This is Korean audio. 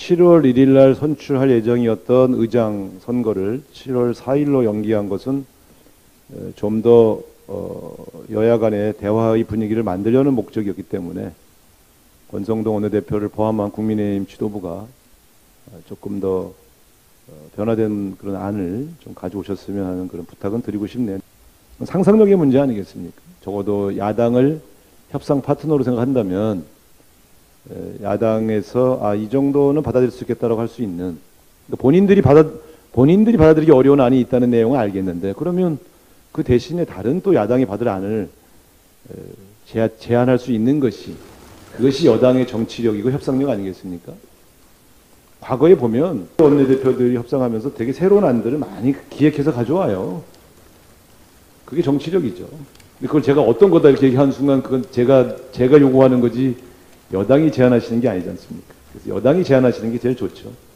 7월 1일 날 선출할 예정이었던 의장 선거를 7월 4일로 연기한 것은 좀 더 여야 간의 대화의 분위기를 만들려는 목적이었기 때문에 권성동 원내대표를 포함한 국민의힘 지도부가 조금 더 변화된 그런 안을 좀 가져오셨으면 하는 그런 부탁은 드리고 싶네요. 상상력의 문제 아니겠습니까? 적어도 야당을 협상 파트너로 생각한다면 야당에서 이 정도는 받아들일 수 있겠다라고 할 수 있는, 그러니까 본인들이 받아들이기 어려운 안이 있다는 내용은 알겠는데, 그러면 그 대신에 다른 또 야당이 받을 안을 제안할 수 있는 것이, 그것이 여당의 정치력이고 협상력 아니겠습니까? 과거에 보면 원내대표들이 협상하면서 되게 새로운 안들을 많이 기획해서 가져와요. 그게 정치력이죠. 근데 그걸 제가 어떤 거다 이렇게 얘기하는 순간 그건 제가 요구하는 거지 여당이 제안하시는 게 아니지 않습니까? 그래서 여당이 제안하시는 게 제일 좋죠.